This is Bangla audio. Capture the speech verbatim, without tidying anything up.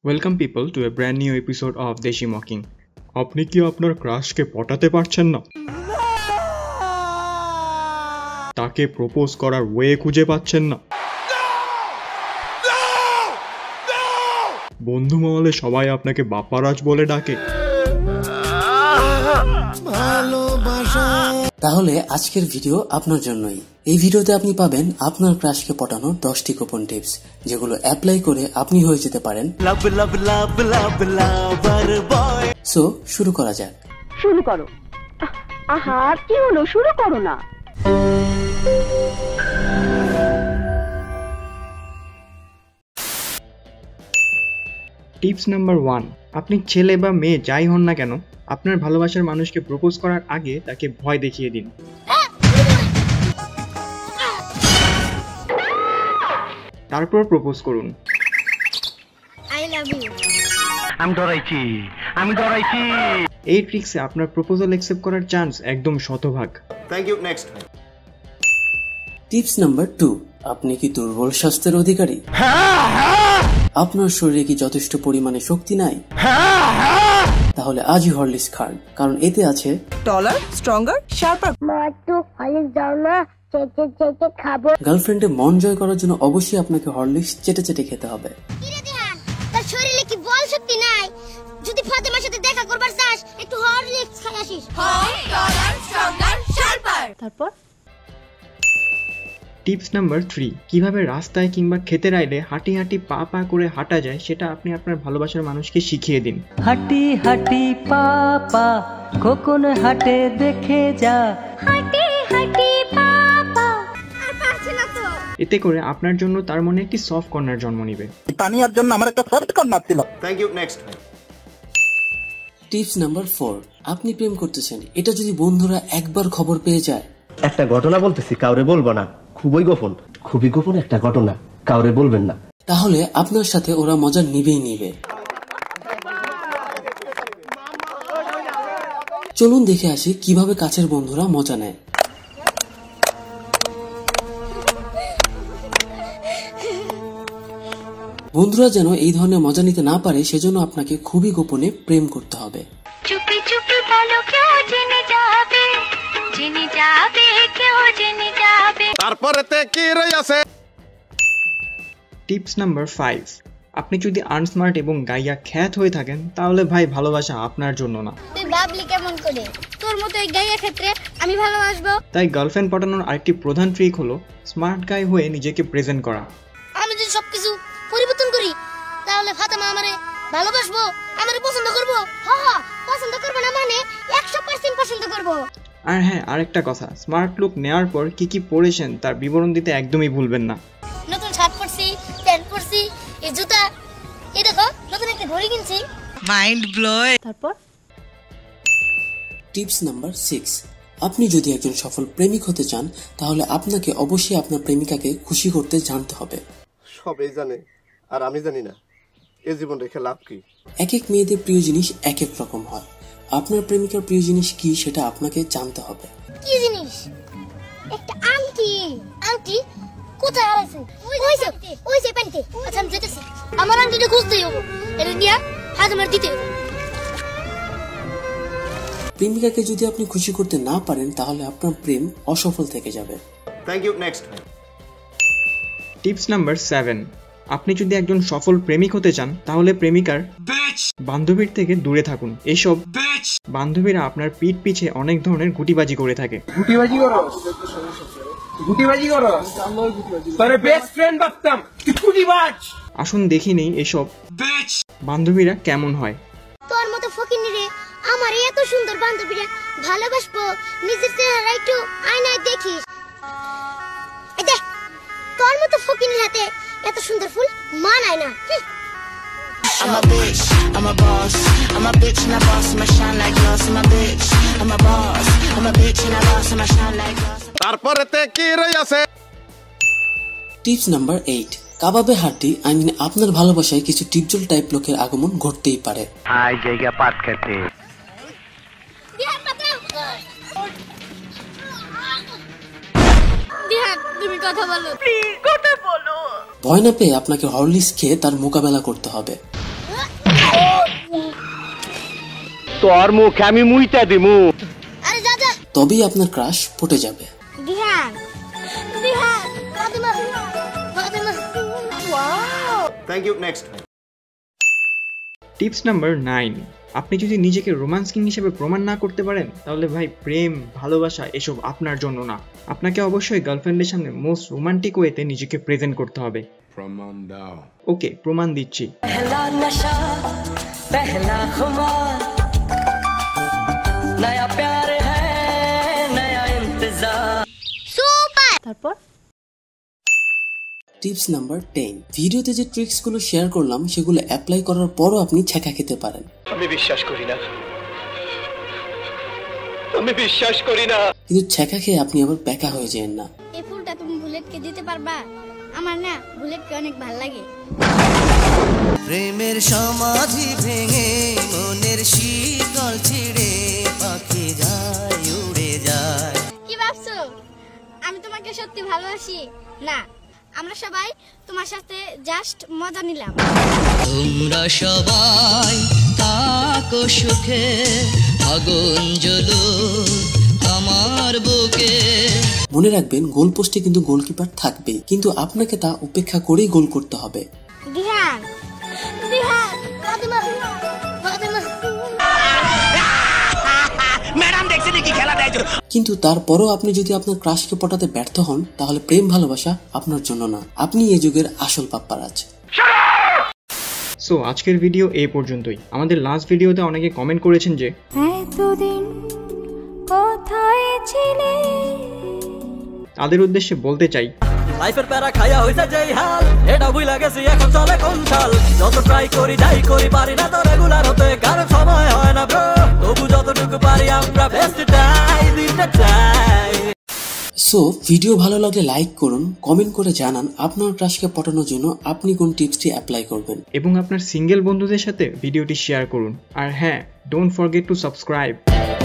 Welcome people to a brand new episode of Desi mocking. আপনি কি আপনার ক্রাশকে পটাতে পারছেন না? তাকে প্রপোজ করার ওয়ে খুঁজে পাচ্ছেন না? বন্ধু মহলে সবাই আপনাকে বাপ্পারাজ বলে ডাকে। তাহলে আজকের ভিডিও আপনার জন্যই। এই ভিডিওতে আপনি পাবেন আপনার ক্রাশকে পটানোর দশটি গোপন টিপস, যেগুলো অ্যাপ্লাই করে আপনি হয়ে যেতে পারেন লাভ লাভ লাভ লাভ লাভার বয়। সো শুরু করা যাক। শুরু করো। আহা কি হলো, শুরু করো না। টিপস নাম্বার ওয়ান, আপনি ছেলে বা মেয়ে যাই হন না কেন, আপনার ভালোবাসার মানুষকে প্রপোজ করার আগে তাকে ভয় দেখিয়ে দিন। তারপর প্রপোজ করুন। I love you. আমি ডরাইছি আমি ডরাইছি এই ট্রিক্সে আপনার প্রপোজাল অ্যাকসেপ্ট করার চান্স একদম শতভাগ। Thank you. Next tips number two, আপনি কি দুর্বল স্বাস্থ্যের অধিকারী? আপনার শরীরে কি যথেষ্ট পরিমাণে শক্তি নাই? তাহলে আজই হরলিক্স খান, কারণ এতে আছে টলার, স্ট্রঙ্গার, শার্পার। মাত্র হরলিক্স দাও না, চেটে চেটে খাবো। গার্লফ্রেন্ডে মন জয় করার জন্য অবশ্যই আপনাকে হরলিক্স চেটে চেটে খেতে হবে। কিরে দিহান, তোর শরীরে কি বল শক্তি নাই? যদি ফাতেমার সাথে দেখা করবার চাস, একটু হরলিক্স খাই আসিস। হর, টলার, স্ট্রঙ্গার, শার্পার। তারপর টিপস নাম্বার থ্রি, কিভাবে রাস্তায় কিংবা খেতের আইলে হাঁটি হাঁটি পা পা করে হাঁটা যায় সেটা আপনি আপনার ভালোবাসার মানুষকে শিখিয়ে দিন। হাঁটি হাঁটি পা পা খোকন হাঁটে দেখে যা, হাঁটি হাঁটি পা পা। আর পারছি না তো। এতে করে আপনার জন্য তার মনে একটি সফট কর্নার জন্ম নিবে। তানিয়ার জন্য আমার একটা সফট কর্নার ছিল। Thank you. Next tips number four, আপনি প্রেম করতেছেন, এটা যদি বন্ধুরা একবার খবর পেয়ে যায়। একটা ঘটনা বলতেছি, কাউরে বলবো না, খুবই গোপন, খুবই গোপন একটা ঘটনা, কাউরে বলবেন না। তাহলে আপনার সাথে ওরা মজা নিবেই নিবে। চলুন দেখে আসি কিভাবে কাছের বন্ধুরা মজা নেয়। বন্ধুরা যেন এই ধরনের মজা নিতে না পারে, সেজন্য আপনাকে খুবই গোপনে প্রেম করতে হবে। চুপি চুপি বলো কেউ জেনে যাবে, জেনে যাবে, কেউ জেনে যাবে। তারপরেতে কি রইছে? টিপস নাম্বার ফাইভ, আপনি যদি আনস্মার্ট এবং গাইয়া খ্যাত হয়ে থাকেন, তাহলে ভাই ভালোবাসা আপনার জন্য না। তুই ভাবলি কেমন করে তোর মতো এই গাইয়া ক্ষেত্রে আমি ভালোবাসবো? তাই গার্লফ্রেন্ড পটানোর আরেকটি প্রধান ট্রিক হলো স্মার্ট গাই হয়ে নিজেকে প্রেজেন্ট করা। আমি যদি সবকিছু পরিবর্তন করি, তাহলে ফাতেমা আমারে ভালোবাসবো, আমারে পছন্দ করবো। হ্যাঁ হ্যাঁ, পছন্দ করবো না মানে একশো পার্সেন্ট পছন্দ করবো। আর হ্যাঁ, আরেকটা কথা, স্মার্ট লুক নেওয়ার পর কি কি পরেছেন তার বিবরণ দিতে একদমই ভুলবেন না। নতুন শার্ট পরছি, প্যান্ট পরছি, এই জুতা, এই দেখো নতুন একটা ঘড়ি কিনছি। Mind blow. তারপর টিপস নাম্বার সিক্স, আপনি যদি একজন সফল প্রেমিক হতে চান, তাহলে আপনাকে অবশ্যই আপনার প্রেমিকাকে খুশি করতে জানতে হবে। সবাই জানে আর আমি জানি না, এই জীবন রেখে লাভ কি? এক এক মেয়েদের প্রিয় জিনিস এক এক রকম হয়। আপনার প্রেমিকার প্রিয় জিনিস কি সেটা আপনাকে জানতে হবে। কি জিনিস? একটা আংটি। আংটি কোথায় হারাইছে? ওই যে ওই যে প্যান্টে। আচ্ছা আমি যেতেছি, আমার আংটিটা খুঁজতেই হবে, এটা দিয়া হাত আমার দিতে হবে। প্রেমিকাকে যদি আপনি খুশি করতে না পারেন, তাহলে আপনার প্রেম অসফল থেকে যাবে। Thank you. Next tips number seven, আপনি যদি একজন সফল প্রেমিক হতে চান, তাহলে প্রেমিকার বান্ধবীর থেকে দূরে থাকুন। এসব বান্ধবীরা আপনার পিঠ পিছে অনেক ধরনের গুটিবাজি করে থাকে। গুটিবাজি করো, গুটিবাজি করো, তোরে বেস্ট ফ্রেন্ড ভাবতাম, তুই গুটিবাজ। আসুন দেখি নেই এসব বান্ধবীরা কেমন হয়। তোর মতো ফকিনিরে আমার এত সুন্দর বান্ধবীরা ভালোবাসবো, নিজের চেহারা একটু আয়নায় দেখিস। এই দেখ, তোর মতো ফকিনির হাতে এত সুন্দর ফুল মানায় না। I'm a bitch, I'm a boss, I'm a bitch and a boss, I'm a shine like glass, I'm a bitch, I'm a boss, I'm a bitch and a boss, I'm a shine like glass. তারপরেতে কি রইছে? টিপস নাম্বার এইট, কাবাবে হাড্ডি, আই মিন আপনার ভালোবাসায় কিছু টিপজল টাইপ লোকের আগমন ঘটতেই পারে। আই জায়গা পাট খেতে দিহান পাতাও। দিহান তুমি কথা বলো, প্লিজ কথা বলো। ভয় না পেয়ে আপনাকে হরলিক্স খেয়ে তার মোকাবেলা করতে হবে। তোর মুখ আমি মুইতা দিমু। আরে যা যা। তবেই আপনার ক্রাশ পটে যাবে। Dihan Dihan Fatema Fatema wow. Thank you. Next. Tips number nine, আপনি যদি নিজেকে রোমান্স কিং হিসেবে প্রমাণ না করতে পারেন তাহলে ভাই প্রেম ভালোবাসা এসব আপনার জন্য না। আপনাকে অবশ্যই গার্লফ্রেন্ডের সামনে মোস্ট রোমান্টিক ওয়েতে নিজেকে প্রেজেন্ট করতে হবে। প্রমাণ দাও। ওকে, প্রমাণ দিচ্ছি। पहला नशा पहला खुमार नया प्यार है नया इंतजार। সুপার। তারপর টিপস নাম্বার টেন, ভিডিওতে যে ট্রিক্স গুলো শেয়ার করলাম সেগুলো অ্যাপ্লাই করার পরও আপনি ছ্যাঁকা খেতে পারেন। আমি বিশ্বাস করি না, আমি বিশ্বাস করি না। কিন্তু ছ্যাঁকা খেয়ে আপনি আবার প্যাকা হয়ে যান না। এই ফুলটা তুমি বুলেটকে দিতে পারবা? আমার না বুলেটকে অনেক ভালো লাগে। প্রেমের সমাধি ভেঙে মনের শীতল ছিড়ে পাখি যায় উড়ে যায়। কি ভাবছো আমি তোমাকে সত্যি ভালোবাসি? না, আমরা সবাই তোমার সাথে জাস্ট মজা নিলাম। তোমরা সবাই থাকো সুখে, আগুন জ্বলো আমার বুকে। মনে রাখবেন, গোল পোস্টে কিন্তু গোলকিপার থাকবে, কিন্তু আপনাকে তা উপেক্ষা করেই গোল করতে হবে। দিহান দিহান ফাতেমা ফাতেমা। ম্যাডাম দেখছে নাকি খেলা দেয়? কিন্তু তারপরও আপনি যদি আপনার ক্রাশকে পটাতে ব্যর্থ হন তাহলে প্রেম ভালোবাসা আপনার জন্য না। আপনি এই যুগের আসল পাপ্পারাজ। সো আজকের ভিডিও এই পর্যন্তই। আমাদের লাস্ট ভিডিওতে অনেকে কমেন্ট করেছেন যে এতদিন কোথায় ছিলে। তাদের উদ্দেশ্যে বলতে চাই, লাইফের প্যারা খায়া হইছে যেই হাল, এটা ভুইলা গেছি এখন চলে কোন সাল। যত ট্রাই করি যাই করি পারি না তো রেগুলার হতে, কারণ সময় হয় না ব্রো। তবু যতটুকু পারি আমরা বেস্টটাই দিতে চাই। সো ভিডিও ভালো লাগলে লাইক করুন, কমেন্ট করে জানান আপনার ক্রাশকে পটানোর জন্য আপনি কোন টিপসটি অ্যাপ্লাই করবেন, এবং আপনার সিঙ্গেল বন্ধুদের সাথে ভিডিওটি শেয়ার করুন। আর হ্যাঁ, ডোন্ট ফরগেট টু সাবস্ক্রাইব।